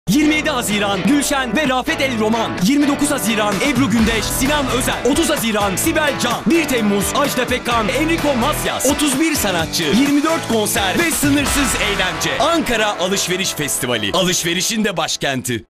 27 Haziran Gülşen ve Rafet El Roman. 29 Haziran Ebru Gündeş, Sinan Özen. 30 Haziran Sibel Can. 1 Temmuz Ajda Pekkan, Enrico Macias. 31 sanatçı, 24 konser ve sınırsız eğlence. Ankara Alışveriş Festivali. Alışverişin de başkenti.